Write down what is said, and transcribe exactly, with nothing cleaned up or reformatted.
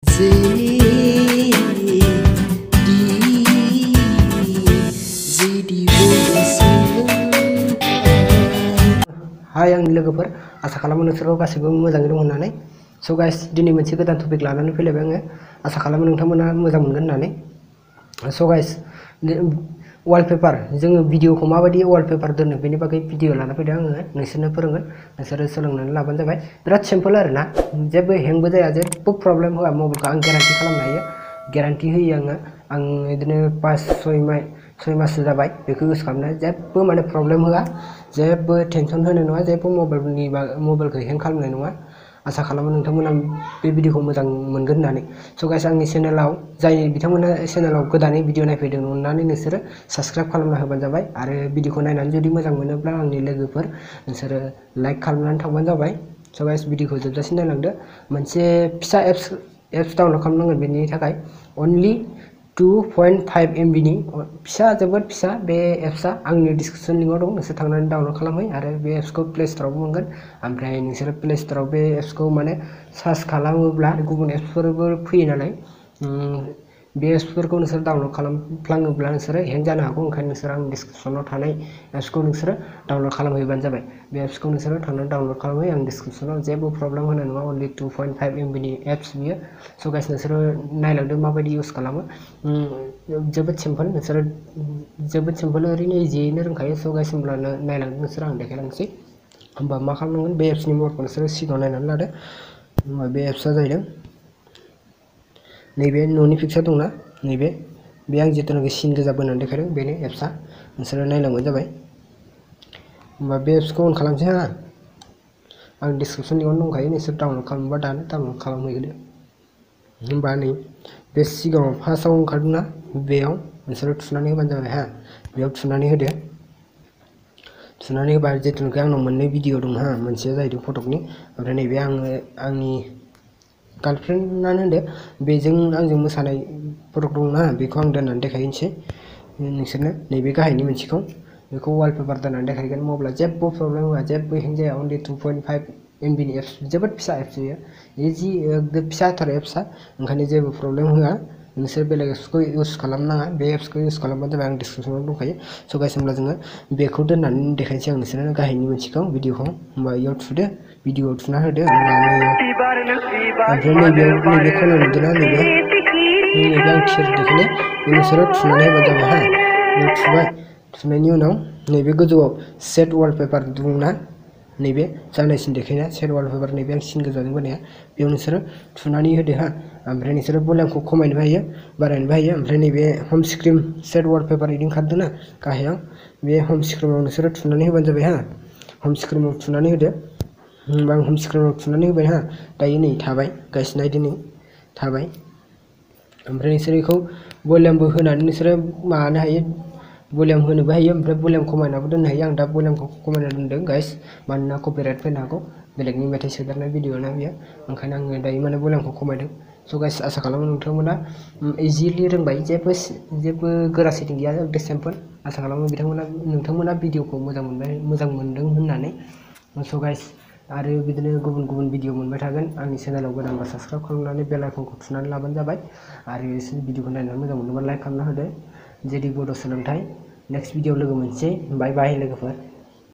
Hai आंनि लोगोफोर, आसा खालामो नोंसोरखौ गासैबो मोजाङै दं होननानै। स' गाइस, दिनै मोनसे गोदान टपिक लानानै फैलायबाय आङो। आसा खालामो नोंथांमोना मोजां मोनगोन होननानै। स' गाइस, वालपेपार, जोङो भिडिअखौ माबायदि वालपेपार दोनो बेनि बागै भिडिअ लाना फैदों आङो। नोंसोरनो फोरोंगोन, नोंसोरो सोलोंनानै लाबानो जाबाय। बिराद सिम्पोल आरोना, जेबो हेंबो जाया, जेबो प्रब्लेम होआ मबाइलखौ। आं गेरान्टि खालामनो हायो, गेरान्टि होयो आङो। आं बिदिनो पास सय माह सय माससो जाबाय बेखौ इउज खालामनाय, जेबो माने प्रब्लेम होआ, जेबो टेनसन होनाय नङा, जेबो मबाइलनि मबाइलखौ हें खालामनाय नङा। आसा खालामो नोंथांमोना बे भिडिअखौ मोजां मोनगोन होननानै। स' गाइस, आंनि चेनेलाव जाय बिथांमोना चेनेलाव गोदानै भिडिअ नायफैदों, अननानै नोंसोरो साबस्क्राइब खालामना होबानो जाबाय। आरो भिडिअखौ नायनानै जुदि मोजां मोनोब्ला आंनि लोगोफोर, नोंसोरो लाइक खालामनानै थांबानो जाबाय। स' गाइस, भिडिअखौ जोबजासिम नायलांदो। मोनसे फिसा एप्स एप्स डाउनलड खालामनांगोन, बेनि थाखाय अनलि टु पइन्ट फाइभ एमबिनि फिसा, जोबोद फिसा बे एप्सआ। आंनि डिसक्रिपसन लिंकआव दं, नोंसोर थांनानै डाउनलड खालामहै। आरो बे एप्सखौ प्ले स्ट'रावबो मोनगोन। ओमफ्राय नोंसोरो प्ले स्ट'राव बे एप्सखौ माने सार्च खालामोब्ला गुबुन एप्सफोरबो फैयो नालाय, बे एप्सफोरखौ नोंसोर डाउनलड खालामफ्लाङोब्ला नोंसोरो हें जानो हागौ। ओंखायनो नोंसोर आंनि डिसक्रिपसनाव थानाय एप्सखौ नोंसोरो डाउनलड खालामहैबानो जाबाय। बे एप्सखौ नोंसोरो थांनानै डाउनलड खालामहै। आं डिसक्रिपसनाव जेबो प्रब्लेम होनाय नङा, अनलि टु पइन्ट फाइभ एमबिनि एप्स बियो। स' गाइस, नोंसोरो नायलांदो माबायदि इउज खालामो। जोबोद सिम्पोल, नोंसोरो जोबोद सिम्पोल, ओरैनो इजियैनो रोंखायो। स' गाइस, होमब्ला नायलांदो नोंसोर, आं देखायलांसै। होमबा मा खालामनांगोन, बे एप्सनि महरखौ नोंसोरो सिगाङाव नायनानै लादो। होमबा बे एप्सआ जाहैदों नैबे न'नि पिक्सार दंना, नैबे बे आं जिथुनाखि सिन गोजा बोनानै देखायदों, बेनो एप्सआ। नोंसोरो नायलांबानो जाबाय। होमबा बे एप्सखौ अन खालामसै हा। आं डिसक्रिपसन लिंकआवनो दंखायो, नोंसोर डाउनलड खालामोबा दानो डाउनलड खालामहैग्रोदो। होमबा नै बे सिगाङाव फार्स्टआव ओंखारदोंना, बेयाव नोंसोरो थुनानै होबानो जाबाय हा। बेयाव थुनानै होदो। थुनानै होबा जिथुनाखि आंनाव मोननै भिडिअ दं हा। मोनसेया जाहैदों फटकनि, ओमफ्राय नैबे आङो आंनि गार्लफ्रेन्डआनो होनदो, बेजों आंजों मोसानाय फटक दंना, बेखौ आं दोननानै देखायनोसै नोंसोरनो। नैबे गाहायनि मोनसेखौ, बेखौ वालपेपार दोननानै देखायगोन। मबाइला जेबो प्रब्लेम होआ, जेबो हें जाया। अनलि टु पइन्ट फाइभ एमबिनि एप्स, जोबोद फिसा एप्स बेयो, इजि फिसाथार एप्सआ। ओंखायनो जेबो प्रब्लेम होआ। नोंसोर बेलेग एप्सखौ इउज खालामनाङा, बे एप्सखौ इउज खालामबानो जाबाय। आं डिसक्रिपसनाव दंखायो। स' गाइस, होमब्ला जोङो बेखौ दोननानै देखायनोसै आं नोंसोरनो गाहायनि मोनसेखौ भिडिअखौ। होमबा इयाव थुदो, भिडिअआव थुना होदो। ओमफ्राय नैबेयाव नैबे खनायाव नुदोंना, नैबे नैबे आं थिर देखायनाय, बेयाव नोंसोरो थुनानै होबानो जाबाय हा। बेयाव थुबाय, थुनायनि उनाव नैबे गोजौआव सेट वालपेपार दंना, नैबे जानायसिन देखायनाया सेट वालपेपार, नैबे आं सिन गोजाजों बोनाया, बेयाव नोंसोरो थुनानै होदो हा। ओमफ्राय नोंसोरो भलिउमखौ खमायनोबो हायो, बारायनोबो हायो। ओमफ्राय नैबे हम स्क्रिन सेट वालपेपार बिदि ओंखारदोंना गाहायाव, बे हम स्क्रिनाव नोंसोरो थुनानै होबानो जाबाय हा। हम स्क्रिनाव थुनानै होदो। होमबा आं हम स्क्रिनाव थुनानै होबाय हा। दायो नै थाबाय, गाइस नायदो, नै थाबाय। ओमफ्राय नोंसोर बेखौ भलिउमबो होनानै नोंसोरो माबानो हायो, भलिउम होनोबो हायो। ओमफ्राय भलिउम खमायनाबो दोननो हायो। आं दा भलिउमखौ खमायना दोनदों गाइस, मानोना कपिराइट फैनो हागौ, बेलेगनि मेथाइ सोदेरनाय भिडिअना बेयो। ओंखायनो आङो दायो माने भलिउमखौ खमायदों। स' गाइस, आसा खालामो नोंथांमोना इजिलि रोंबाय, जेबो जेबो गोरा सेटिं गैया, एकदम सिम्पोल। आसा खालामो बिथांमोना नोंथांमोना भिडिअखौ मोजां मोनबाय, मोजां मोनदों होननानै। स' गाइस, आरो बिदिनो गुबुन गुबुन भिडिअ मोनबाय थागोन। आंनि चेनेलाव गोदानबा साबस्क्राइब खालामनानै बेल आइकनखौ थुनानै लाबानो जाबाय। आरो भिडिअखौ नायनानै मोजां मोनोबा लाइक खालामना होदो। जेडि बड' सोलोंथाइ, नेक्स्ट भिडिअ लोगो मोनसै। बाय बाय लोगोफोर।